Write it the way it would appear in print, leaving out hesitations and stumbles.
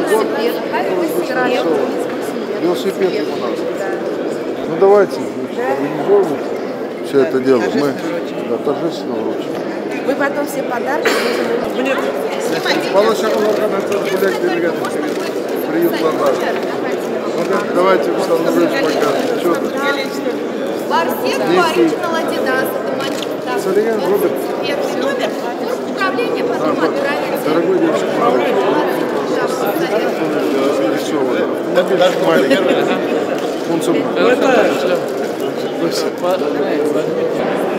Велосипед у нас. Ну давайте организовывать все это дело. Мы торжественно вручим. Вы потом все подарки давайте Руслан Андреевич покажет. Что тут? Барсет, Original Adidas. Солиган, Роберт. Первый номер. Управление потом отправить. Дорогой девушка, маленький. Он